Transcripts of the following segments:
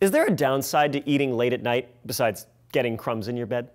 Is there a downside to eating late at night besides getting crumbs in your bed?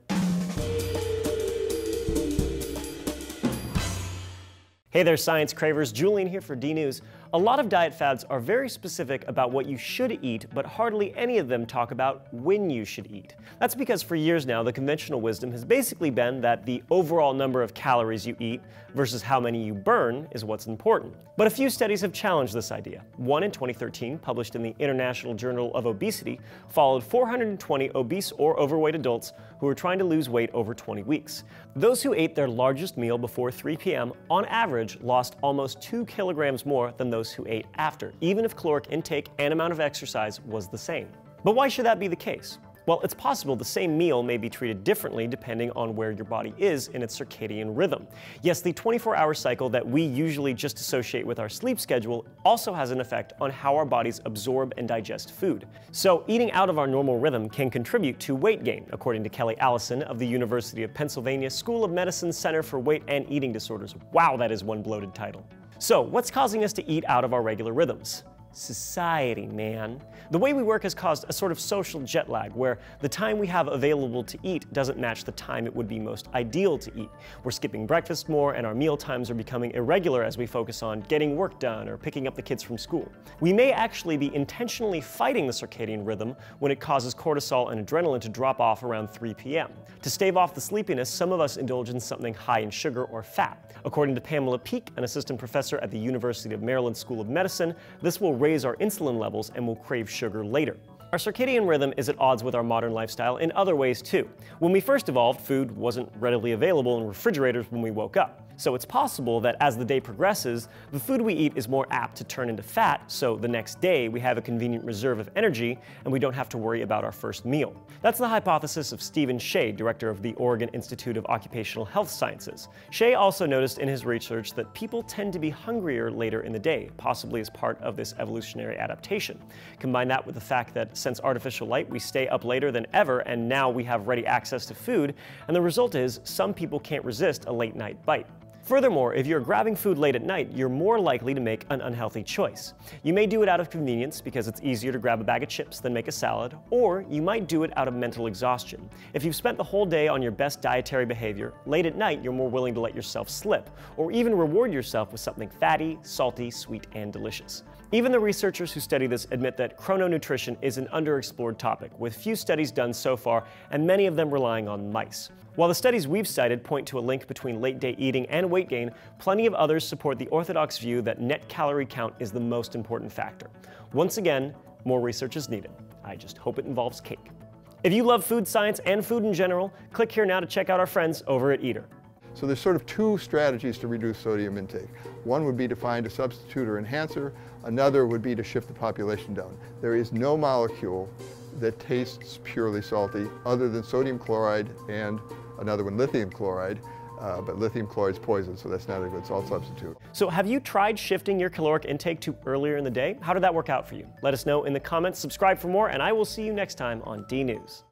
Hey there, science cravers. Julian here for D-News. A lot of diet fads are very specific about what you should eat, but hardly any of them talk about when you should eat. That's because for years now, the conventional wisdom has basically been that the overall number of calories you eat versus how many you burn is what's important. But a few studies have challenged this idea. One in 2013, published in the International Journal of Obesity, followed 420 obese or overweight adults who were trying to lose weight over 20 weeks. Those who ate their largest meal before 3 p.m. on average lost almost 2 kilograms more than those who ate after, even if caloric intake and amount of exercise was the same. But why should that be the case? Well, it's possible the same meal may be treated differently depending on where your body is in its circadian rhythm. Yes, the 24-hour cycle that we usually just associate with our sleep schedule also has an effect on how our bodies absorb and digest food. So eating out of our normal rhythm can contribute to weight gain, according to Kelly Allison of the University of Pennsylvania School of Medicine Center for Weight and Eating Disorders. Wow, that is one bloated title. So what's causing us to eat out of our regular rhythms? Society, man. The way we work has caused a sort of social jet lag where the time we have available to eat doesn't match the time it would be most ideal to eat. We're skipping breakfast more and our meal times are becoming irregular as we focus on getting work done or picking up the kids from school. We may actually be intentionally fighting the circadian rhythm when it causes cortisol and adrenaline to drop off around 3 p.m. To stave off the sleepiness, some of us indulge in something high in sugar or fat. According to Pamela Peake, an assistant professor at the University of Maryland School of Medicine, this will raise our insulin levels and will crave sugar later. Our circadian rhythm is at odds with our modern lifestyle in other ways too. When we first evolved, food wasn't readily available in refrigerators when we woke up. So it's possible that as the day progresses, the food we eat is more apt to turn into fat, so the next day we have a convenient reserve of energy and we don't have to worry about our first meal. That's the hypothesis of Stephen Shea, director of the Oregon Institute of Occupational Health Sciences. Shea also noticed in his research that people tend to be hungrier later in the day, possibly as part of this evolutionary adaptation. Combine that with the fact that since artificial light, we stay up later than ever and now we have ready access to food, and the result is some people can't resist a late night bite. Furthermore, if you're grabbing food late at night, you're more likely to make an unhealthy choice. You may do it out of convenience because it's easier to grab a bag of chips than make a salad, or you might do it out of mental exhaustion. If you've spent the whole day on your best dietary behavior, late at night you're more willing to let yourself slip, or even reward yourself with something fatty, salty, sweet, and delicious. Even the researchers who study this admit that chrononutrition is an underexplored topic, with few studies done so far and many of them relying on mice. While the studies we've cited point to a link between late-day eating and weight gain, plenty of others support the orthodox view that net calorie count is the most important factor. Once again, more research is needed. I just hope it involves cake. If you love food science and food in general, click here now to check out our friends over at Eater. So there's sort of two strategies to reduce sodium intake. One would be to find a substitute or enhancer. Another would be to shift the population down. There is no molecule that tastes purely salty other than sodium chloride and another one, lithium chloride. But lithium chloride is poison, so that's not a good salt substitute. So have you tried shifting your caloric intake to earlier in the day? How did that work out for you? Let us know in the comments, subscribe for more, and I will see you next time on D-News.